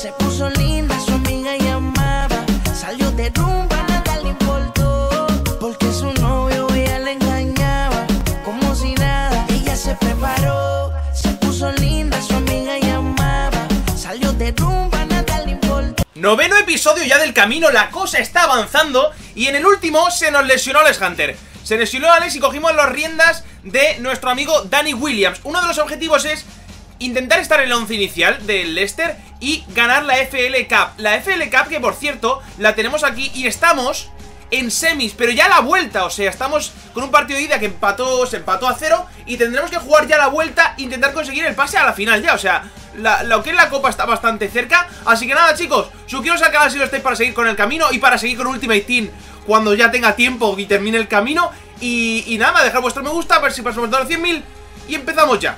Se puso linda, su amiga llamaba. Salió de rumba, nada le importó. Porque su novio ella le engañaba. Como si nada, ella se preparó. Se puso linda, su amiga llamaba. Salió de rumba, nada le importó. Noveno episodio ya del camino, la cosa está avanzando. Y en el último se nos lesionó Alex Hunter. Se lesionó Alex y cogimos las riendas de nuestro amigo Danny Williams. Uno de los objetivos es intentar estar en el 11 inicial del Leicester y ganar la FL Cup. La FL Cup que, por cierto, la tenemos aquí y estamos en semis, pero ya a la vuelta. O sea, estamos con un partido de ida que se empató a 0 y tendremos que jugar ya la vuelta e intentar conseguir el pase a la final ya. O sea, lo que es la copa está bastante cerca. Así que nada, chicos, suscribiros al canal si lo estáis para seguir con el camino y para seguir con Ultimate Team cuando ya tenga tiempo y termine el camino. Y nada, dejad vuestro me gusta, a ver si pasamos de los 100.000 y empezamos ya.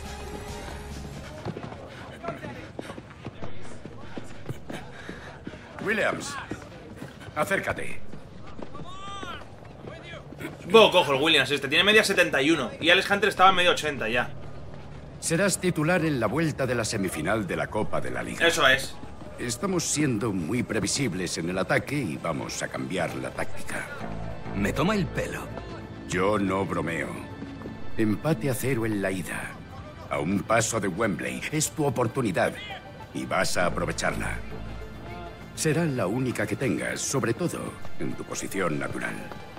Williams, acércate. Bueno, cojo el Williams este, tiene media 71 y Alex Hunter estaba en media 80 ya. Serás titular en la vuelta de la semifinal de la Copa de la Liga. Eso es. Estamos siendo muy previsibles en el ataque y vamos a cambiar la táctica. Me toma el pelo. Yo no bromeo. Empate a 0 en la ida. A un paso de Wembley. Es tu oportunidad y vas a aprovecharla. Será la única que tengas, sobre todo en tu posición natural.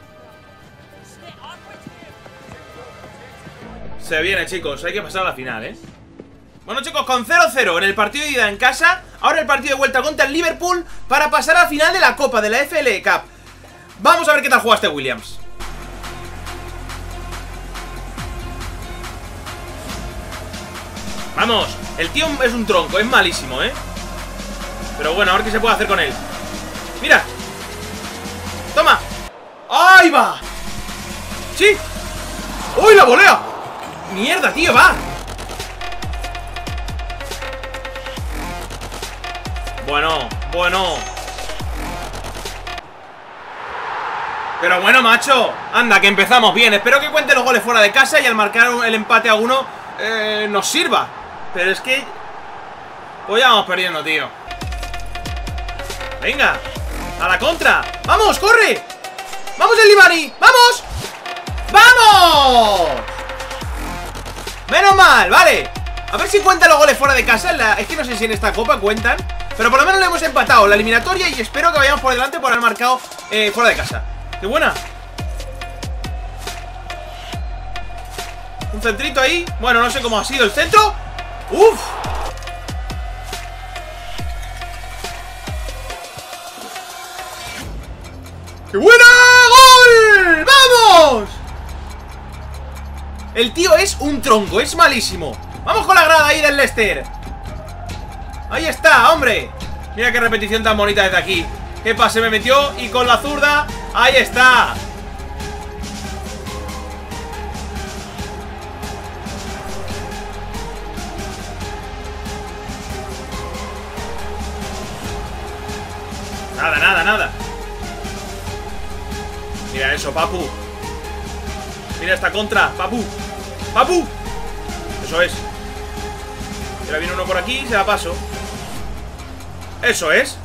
Se viene, chicos, hay que pasar a la final, ¿eh? Bueno, chicos, con 0-0 en el partido de ida en casa. Ahora el partido de vuelta contra el Liverpool para pasar a la final de la Copa de la FL Cup. Vamos a ver qué tal juega este Williams. Vamos, el tío es un tronco, es malísimo, ¿eh? Pero bueno, a ver qué se puede hacer con él. ¡Mira! ¡Toma! ¡Ahí va! ¡Sí! ¡Uy, la volea! ¡Mierda, tío, va! Bueno. Pero bueno, macho. Anda, que empezamos bien. Espero que cuente los goles fuera de casa y al marcar el empate a 1 nos sirva. Pero es que pues ya vamos perdiendo, tío. Venga, a la contra. ¡Vamos, corre! ¡Vamos, el Libani! ¡Vamos! ¡Vamos! Menos mal, vale. A ver si cuentan los goles fuera de casa. Es que no sé si en esta copa cuentan, pero por lo menos le hemos empatado la eliminatoria y espero que vayamos por delante por haber marcado fuera de casa. ¡Qué buena! Un centrito ahí. Bueno, no sé cómo ha sido el centro. ¡Uf! ¡Qué buena! ¡Gol! ¡Vamos! El tío es un tronco, es malísimo. Vamos con la grada ahí del Leicester. Ahí está, hombre. Mira qué repetición tan bonita desde aquí. Qué pase me metió y con la zurda. Ahí está. Nada. Mira eso, papu. Mira esta contra, papu. Eso es. Ahora viene uno por aquí y se la paso. Eso es.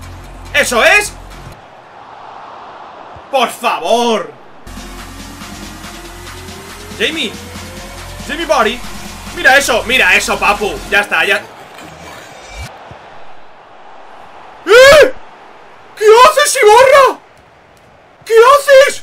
¡Por favor! Jamie Body. Mira eso, papu. Ya está, ya. ¿Qué haces, Ibarra? ¿Qué haces?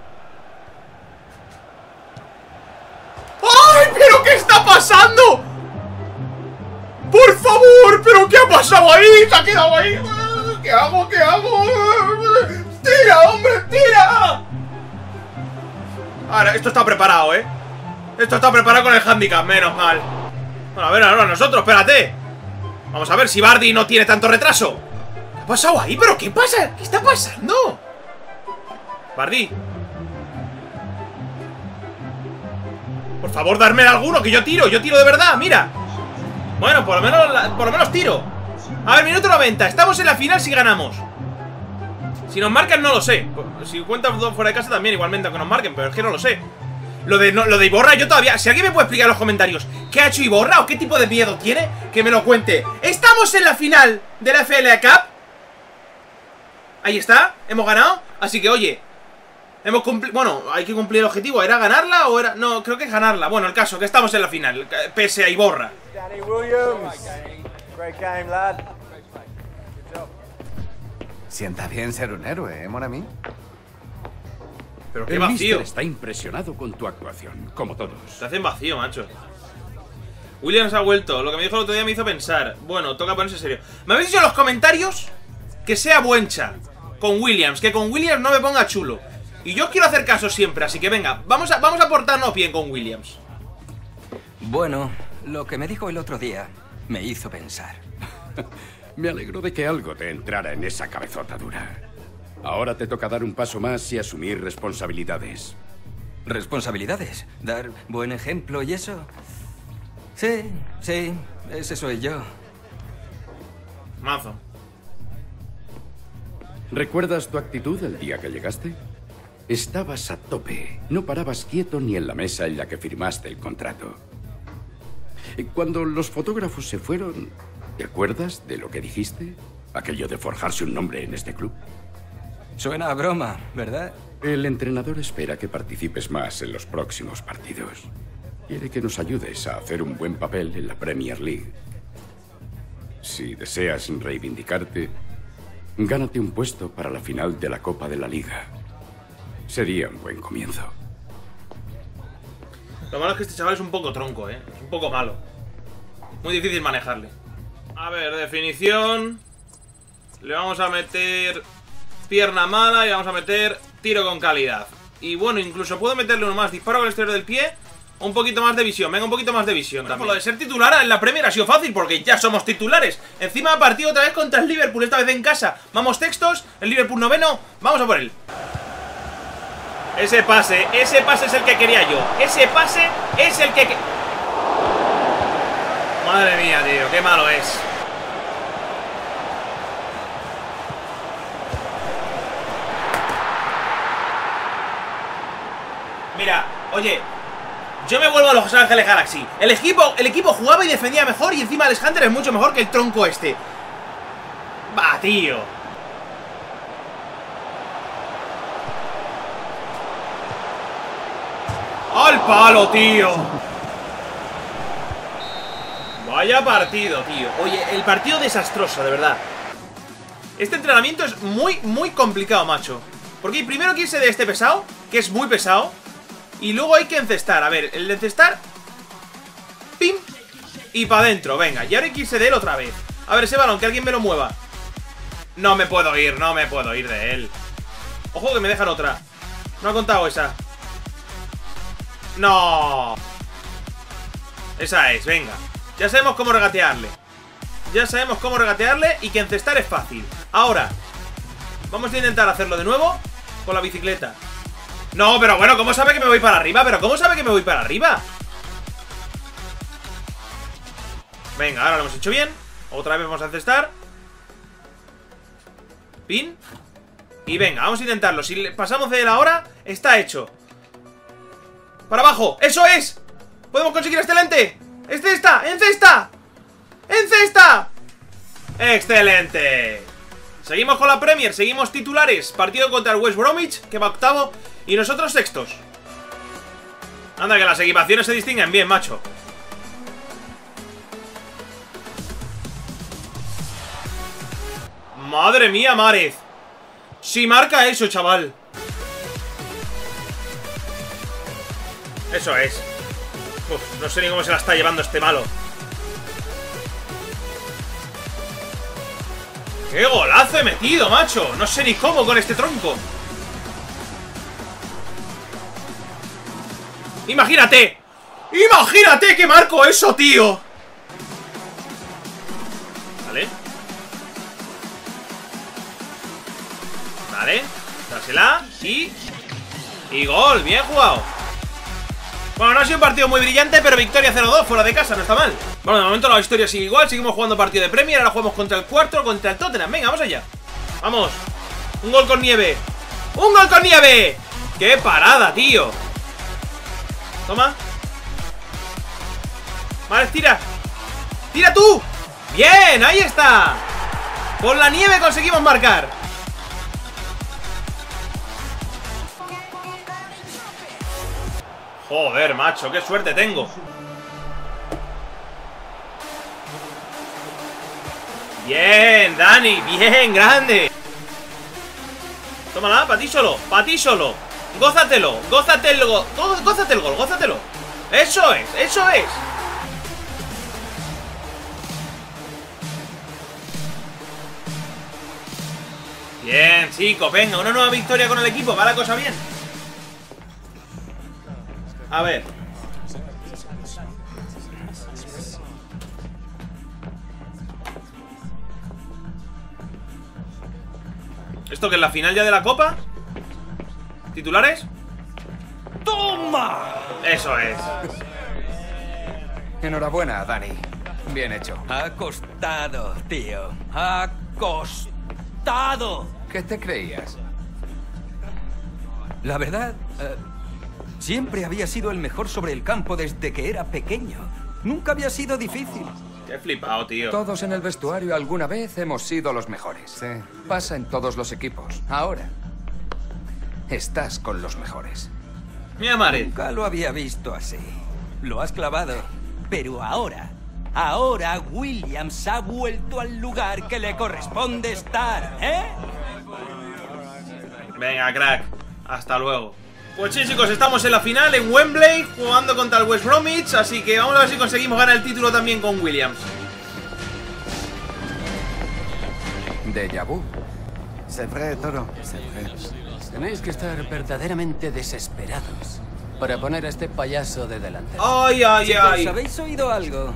¡Ay, pero qué está pasando! ¡Por favor! ¿Pero qué ha pasado ahí? ¿Se ha quedado ahí? ¿Qué hago? ¡Tira, hombre, tira! Ahora, esto está preparado, ¿eh? Esto está preparado con el handicap, menos mal. Bueno, a ver, ahora nosotros, espérate. Vamos a ver si Vardy no tiene tanto retraso. ¿Qué ha pasado ahí? ¿Pero qué pasa? ¿Qué está pasando? Vardy. Por favor, darme alguno, que yo tiro de verdad, mira. Bueno, por lo menos tiro. A ver, minuto 90, estamos en la final si ganamos. Si nos marcan no lo sé. Si cuentan dos fuera de casa también igualmente aunque nos marquen, pero es que no lo sé. Lo de Iborra yo todavía... Si alguien me puede explicar en los comentarios ¿qué ha hecho Iborra o qué tipo de miedo tiene? Que me lo cuente. Estamos en la final de la FLA Cup. Ahí está, hemos ganado. Así que oye, hemos cumplido... Bueno, hay que cumplir el objetivo. ¿Era ganarla o era...? No, creo que es ganarla. Bueno, el caso, que estamos en la final, pese a Iborra. Danny Williams. Great game, lad. Sienta bien ser un héroe, mon ami. Pero qué El vacío. míster está impresionado con tu actuación, como todos. Se hacen vacío, macho. Williams ha vuelto. Lo que me dijo el otro día me hizo pensar. Bueno, toca ponerse serio. Me habéis dicho en los comentarios que sea buencha con Williams, que con Williams no me ponga chulo. Y yo quiero hacer caso siempre, así que venga, vamos a portarnos bien con Williams. Bueno, lo que me dijo el otro día me hizo pensar. Me alegro de que algo te entrara en esa cabezota dura. Ahora te toca dar un paso más y asumir responsabilidades. ¿Responsabilidades? ¿Dar buen ejemplo y eso? Sí, ese soy yo. Mazo. ¿Recuerdas tu actitud el día que llegaste? Estabas a tope. No parabas quieto ni en la mesa en la que firmaste el contrato. Y cuando los fotógrafos se fueron, ¿te acuerdas de lo que dijiste? Aquello de forjarse un nombre en este club. Suena a broma, ¿verdad? El entrenador espera que participes más en los próximos partidos. Quiere que nos ayudes a hacer un buen papel en la Premier League. Si deseas reivindicarte, gánate un puesto para la final de la Copa de la Liga. Sería un buen comienzo. Lo malo es que este chaval es un poco tronco, Es un poco malo. Muy difícil manejarle. A ver, definición. Le vamos a meter pierna mala y vamos a meter tiro con calidad. Y bueno, incluso puedo meterle uno más. Disparo con el exterior del pie. Un poquito más de visión. Venga, un poquito más de visión también. Lo de ser titular en la Premier ha sido fácil porque ya somos titulares. Encima partido otra vez contra el Liverpool, esta vez en casa. Vamos textos, el Liverpool noveno. Vamos a por él. Ese pase es el que quería yo. Ese pase es el que... Madre mía, tío, qué malo es. Mira, oye, yo me vuelvo a Los Ángeles Galaxy. El equipo jugaba y defendía mejor. Y encima Alex Hunter es mucho mejor que el tronco este. Va, tío. ¡Al palo, tío! Vaya partido, tío. Oye, el partido desastroso, de verdad. Este entrenamiento es muy complicado, macho. Porque primero hay que irse de este pesado, que es muy pesado. Y luego hay que encestar. A ver, el de encestar. ¡Pim! Y para adentro, venga. Y ahora hay que irse de él otra vez. A ver, ese balón, que alguien me lo mueva. No me puedo ir de él. Ojo que me dejan otra. No ha contado esa. ¡No! Esa es, venga. Ya sabemos cómo regatearle. Y que encestar es fácil. Ahora vamos a intentar hacerlo de nuevo con la bicicleta. No, pero bueno, ¿cómo sabe que me voy para arriba? Venga, ahora lo hemos hecho bien. Otra vez vamos a encestar. Pin. Y venga, vamos a intentarlo. Si pasamos de él ahora, está hecho. ¡Para abajo! ¡Eso es! ¡Podemos conseguir excelente! ¡Encesta! ¡Encesta! ¡Encesta! ¡Excelente! Seguimos con la Premier, seguimos titulares. Partido contra el West Bromwich, que va octavo. Y nosotros sextos. Anda, que las equipaciones se distinguen bien, macho. Madre mía, Márez. Si marca eso, chaval. Eso es. Uf, no sé ni cómo se la está llevando este malo. ¡Qué golazo he metido, macho! No sé ni cómo con este tronco. ¡Imagínate! ¡Imagínate que marco eso, tío! Vale. Vale. Dásela. Y gol. Bien jugado. Bueno, no ha sido un partido muy brillante, pero victoria 0-2 fuera de casa, no está mal. Bueno, de momento la historia sigue igual, seguimos jugando partido de Premier. Ahora jugamos contra el cuarto, contra el Tottenham. Venga, vamos allá. Vamos. Un gol con nieve. ¡Un gol con nieve! ¡Qué parada, tío! Toma. Vale, tira. ¡Tira tú! ¡Bien! ¡Ahí está! Con la nieve conseguimos marcar. Joder, macho, qué suerte tengo. Bien, Dani, bien, grande. Tómala, para ti solo, para ti solo. Gózatelo, gózate el gol. Gózate el gol, gózatelo. Eso es, eso es. Bien, chicos, venga, una nueva victoria con el equipo. Va la cosa bien. A ver. ¿Esto que es la final ya de la Copa? ¿Titulares? ¡Toma! Eso es. Enhorabuena, Dani. Bien hecho. Ha costado, tío. Ha costado. ¿Qué te creías? La verdad, siempre había sido el mejor sobre el campo desde que era pequeño. Nunca había sido difícil. Qué flipado, tío. Todos en el vestuario alguna vez hemos sido los mejores. Sí. Pasa en todos los equipos. Ahora estás con los mejores. Mira, Mare. Nunca lo había visto así. Lo has clavado. Pero ahora Williams ha vuelto al lugar que le corresponde estar, ¿eh? Venga, crack. Hasta luego. Pues sí, chicos, estamos en la final en Wembley, jugando contra el West Bromwich, así que vamos a ver si conseguimos ganar el título también con Williams. Déjà vu. C'est vrai, Toro. C'est vrai. Tenéis que estar verdaderamente desesperados para poner a este payaso de delantero. Ay, ay, Chicos, ay. ¿habéis oído algo?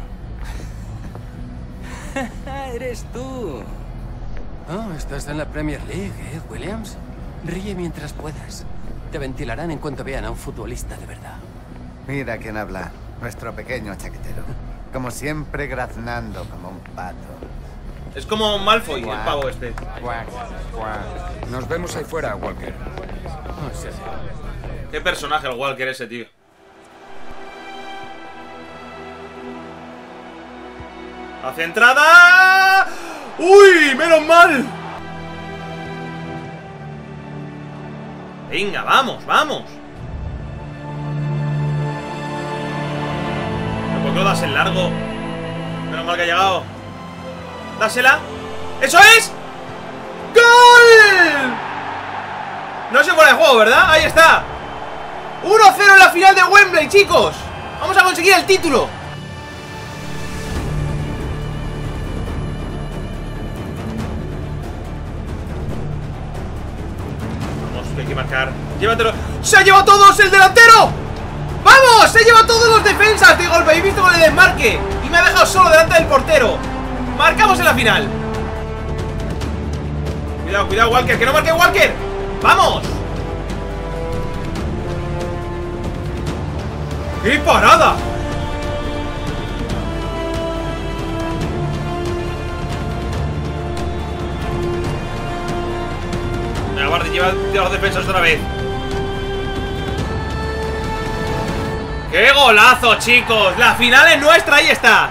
Eres tú. Oh, estás en la Premier League, Williams? Ríe mientras puedas. Te ventilarán en cuanto vean a un futbolista de verdad. Mira quién habla. Nuestro pequeño chaquetero. Como siempre, graznando como un pato. Es como Malfoy, el pavo este. Cuac, cuac. Nos vemos ahí fuera, Walker. Oh, sí. Qué personaje el Walker ese, tío. ¡La centrada! ¡Uy! ¡Menos mal! Venga, vamos, vamos. ¿Por qué lo das en largo? Menos mal que ha llegado. Dásela. ¡Eso es! ¡Gol! No se fuera de juego, ¿verdad? Ahí está. 1-0 en la final de Wembley, chicos. Vamos a conseguir el título. Vamos, que hay que marcar. Llévatelo. ¡Se ha llevado todos el delantero! ¡Vamos! ¡Se ha llevado todos los defensas de golpe! He visto con el desmarque y me ha dejado solo delante del portero. Marcamos en la final. Cuidado, cuidado, Walker. ¡Que no marque Walker! ¡Vamos! ¡Qué parada! Venga, guardia, lleva los defensas otra vez. ¡Qué golazo, chicos! La final es nuestra, ahí está.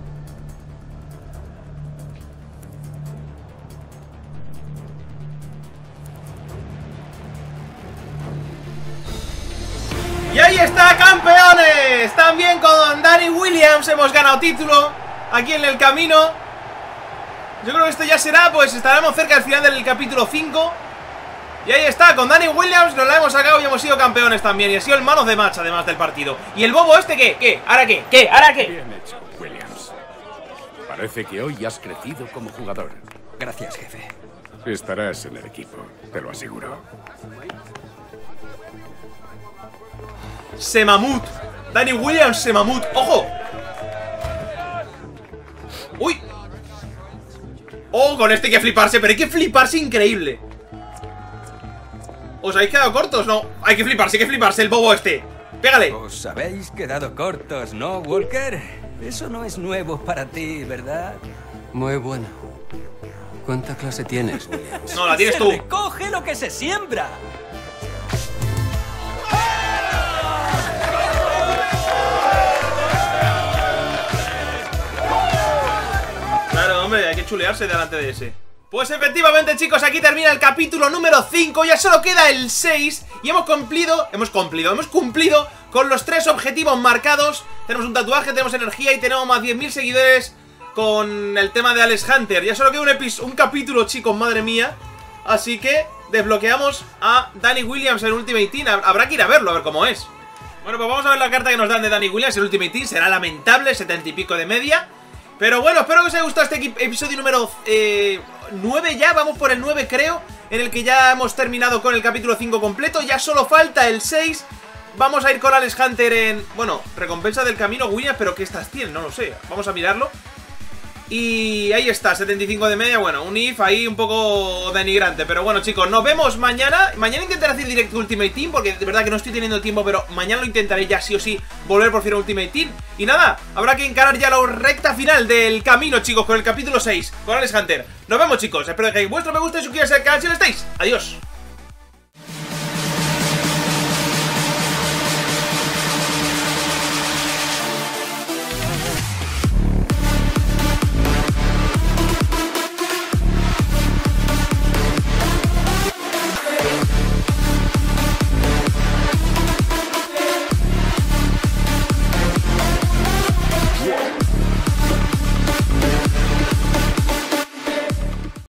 Y ahí está, campeones. También con Dani Williams hemos ganado título aquí en el camino. Yo creo que esto ya será, pues estaremos cerca del final del capítulo 5. Y ahí está, con Dani Williams nos la hemos sacado y hemos sido campeones también. Y ha sido el man of the match además del partido. ¿Y el bobo este qué? ¿Qué? ¿Ahora qué? ¿Qué? ¿Ahora qué? Bien hecho, Williams. Parece que hoy has crecido como jugador. Gracias, jefe. Estarás en el equipo, te lo aseguro. Semamut. Dani Williams, Semamut. ¡Ojo! ¡Uy! ¡Oh! Con este hay que fliparse, pero hay que fliparse increíble. ¿Os habéis quedado cortos? No, hay que fliparse el bobo este. Pégale. Os habéis quedado cortos, ¿no, Walker? Eso no es nuevo para ti, ¿verdad? Muy bueno. ¿Cuánta clase tienes, Williams? No, la tienes Se tú. recoge lo que se siembra. hombre, hay que chulearse delante de ese. Pues efectivamente, chicos, aquí termina el capítulo número 5. Ya solo queda el 6 y hemos cumplido con los 3 objetivos marcados. Tenemos un tatuaje, tenemos energía y tenemos más 10.000 seguidores con el tema de Alex Hunter. Ya solo queda un capítulo, chicos, madre mía. Así que desbloqueamos a Danny Williams en Ultimate Team. Habrá que ir a verlo, a ver cómo es. Bueno, pues vamos a ver la carta que nos dan de Danny Williams en Ultimate Team. Será lamentable, 70 y pico de media. Pero bueno, espero que os haya gustado este episodio número 9 ya. Vamos por el 9, creo, en el que ya hemos terminado con el capítulo 5 completo. Ya solo falta el 6. Vamos a ir con Alex Hunter en... Bueno, recompensa del camino Williams, pero ¿qué estas tienen? No lo sé. Vamos a mirarlo. Y ahí está, 75 de media. Bueno, un if ahí un poco denigrante. Pero bueno, chicos, nos vemos mañana. Mañana intentaré hacer directo Ultimate Team, porque de verdad que no estoy teniendo tiempo. Pero mañana lo intentaré ya sí o sí, volver por fin a Ultimate Team. Y nada, habrá que encarar ya la recta final del camino, chicos, con el capítulo 6, con Alex Hunter. Nos vemos, chicos, espero que dejéis vuestro me gusta y suscribiros al canal si lo estáis. Adiós.